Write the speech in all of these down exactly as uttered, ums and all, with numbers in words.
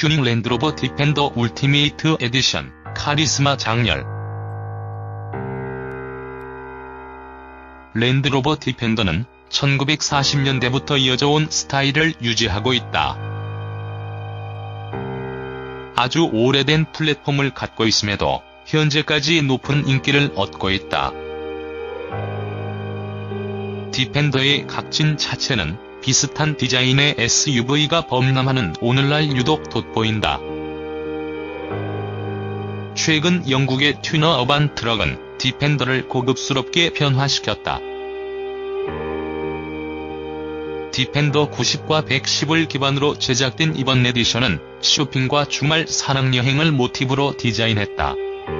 튜닝 랜드로버 디펜더 울티메이트 에디션 카리스마 장렬. 랜드로버 디펜더는 천구백사십 년대부터 이어져온 스타일을 유지하고 있다. 아주 오래된 플랫폼을 갖고 있음에도 현재까지 높은 인기를 얻고 있다. 디펜더의 각진 자체는 비슷한 디자인의 에스유브이가 범람하는 오늘날 유독 돋보인다. 최근 영국의 튜너 어반 트럭은 디펜더를 고급스럽게 변화시켰다. 디펜더 구십과 백십을 기반으로 제작된 이번 에디션은 쇼핑과 주말 산악여행을 모티브로 디자인했다.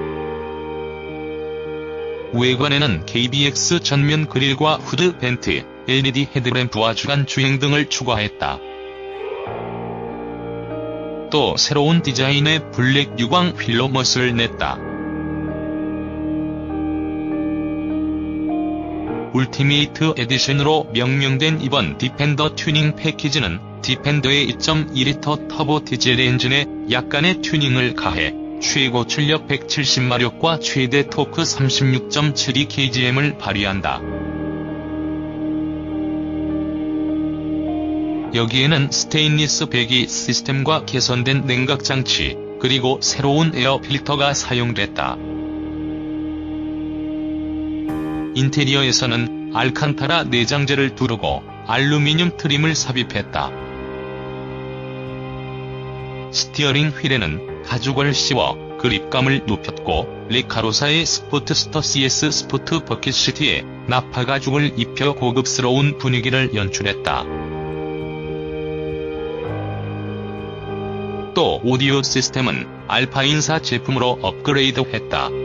외관에는 케이비엑스 전면 그릴과 후드 벤트, 엘이디 헤드램프와 주간 주행 등을 추가했다. 또 새로운 디자인의 블랙 유광 휠로 멋을 냈다. 울티메이트 에디션으로 명명된 이번 디펜더 튜닝 패키지는 디펜더의 이 점 이 리터 터보 디젤 엔진에 약간의 튜닝을 가해 최고 출력 백칠십 마력과 최대 토크 삼십육 점 칠이 케이지엠을 발휘한다. 여기에는 스테인리스 배기 시스템과 개선된 냉각 장치, 그리고 새로운 에어 필터가 사용됐다. 인테리어에서는 알칸타라 내장재를 두르고 알루미늄 트림을 삽입했다. 스티어링 휠에는 가죽을 씌워 그립감을 높였고 레카로사의 스포트스터 씨에스 스포트 버킷 시트에 나파 가죽을 입혀 고급스러운 분위기를 연출했다. 또 오디오 시스템은 알파인사 제품으로 업그레이드했다.